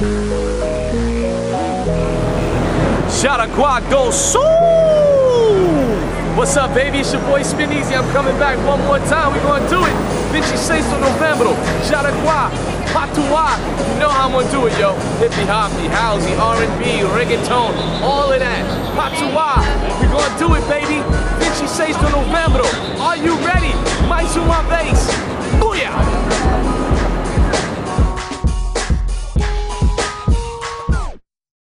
Jaragua go Sul! What's up, baby? It's your boy Spin Easy. I'm coming back one more time. We're gonna do it. 26 de novembro. Jaragua, Patua. You know how I'm gonna do it, yo. Hippie hoppy, housey, R&B, reggaeton, all of that. Patua. We're gonna do it, baby. 26 de novembro. Are you ready?